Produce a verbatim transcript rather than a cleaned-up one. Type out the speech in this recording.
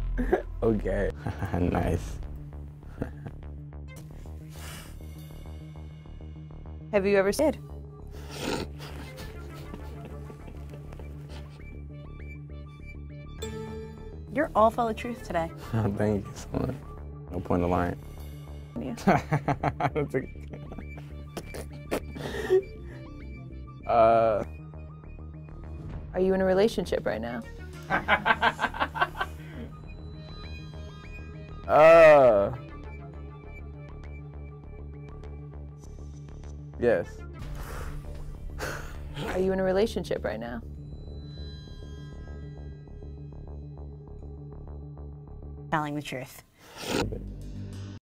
Okay. Nice. Have you ever said? You're all full of truth today. Oh, thank you so much. No point in lying. Yeah. uh. Are you in a relationship right now? Uh. Yes. Are you in a relationship right now? Telling the truth.